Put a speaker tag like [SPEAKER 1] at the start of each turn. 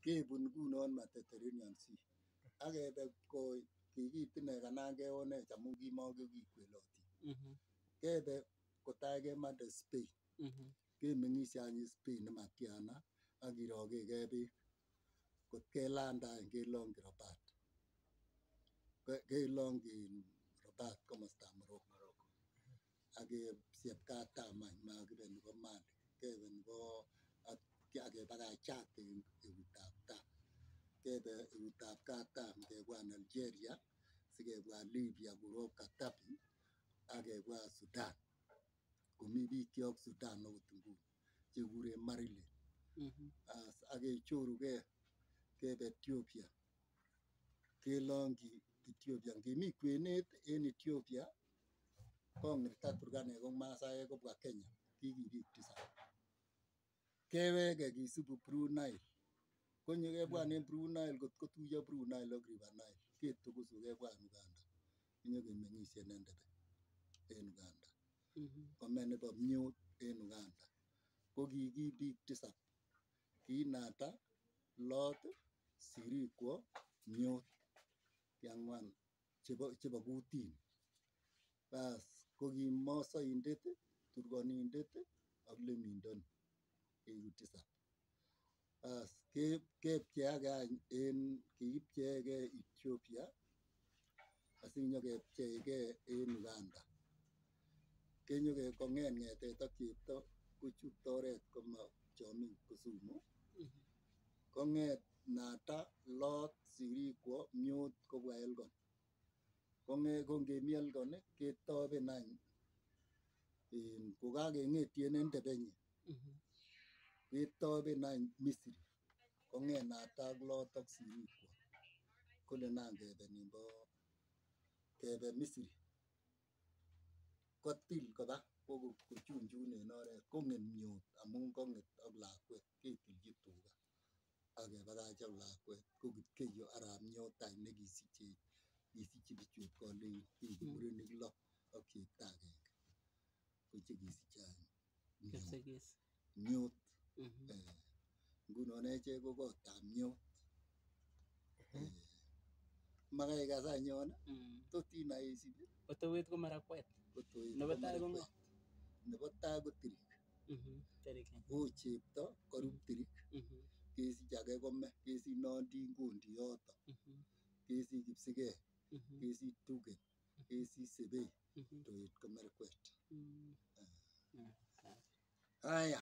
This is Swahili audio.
[SPEAKER 1] kebun ngunon Mediterranean Sea akebe koi kikitine kanangeonech amun kimakokikwelotin kebe kotai kemande Spain kemeng'isie any Spain nematiana akirokekee beek kot kelanda any kelongyi Rabat kelongyi Rabat komostab Morocco akesiep katam any makibe nebo Mali kebe nebo akebakach Chad eutab taa kebe eutab katam kebwa Algeria sikebwa Libya korop Gaddafi akebwa Sudan komi biik kyok Sudan okot nguni chekikuren Marilyn akechorugee kebe Ethiopia kelongyi Ethiopia ngimi kwenet en Ethiopia kong'irta Turkanek ak Masaek kobwa Kenya kiki biik 7 keweke kisubu Blue Nile konyekebwan en Blue Nile kot kotuiyo Blue Nile ak River Nile ketukusu kebwan Uganda kinyokemeng'isie en Entebbe en Uganda kome nebo Myot en Uganda ko kiki biik 7 ki Nata Lot Sirikwo Myot ki4 chebo Kutini bas ko ki Mosoindet Turkonindet ak Lemindon keiku 7 bas kepcheake any en kikipcheeke Ethiopia asinyokepcheike en Uganda kong'et ng'etet ak chepto kochut oret chomi Kisumu kong'et Nata Lot Sirikwo Myot kobwa Elgon ko ngemi Elgon ketoben any kokakeng'etyi en Entebbe any ketoben any Misri kong'et Nata ak Lot ak Sirikwo kole nan kebe Misri kotil koba kochunchun en oret kong'et Myot amun kong'et ak lakwet ketilchi tuga akebakach ak lakwet ko Kipkeiyo arap Myot any nekisichi bichu kolenjin kiku murenik 6 ak chepto agenge ko chekisiche any Myot ngunon echek ko kotab Myot makai ikas any yon tot inai isip
[SPEAKER 2] Kotowet ko Marakwet
[SPEAKER 1] nebo tai ko Tirik oo chepto korub Tirik kesich age kome kesich Nandingondi yoto kesich Kipsigei kesich Tugen kesich Sebei toet ko Marakwet haya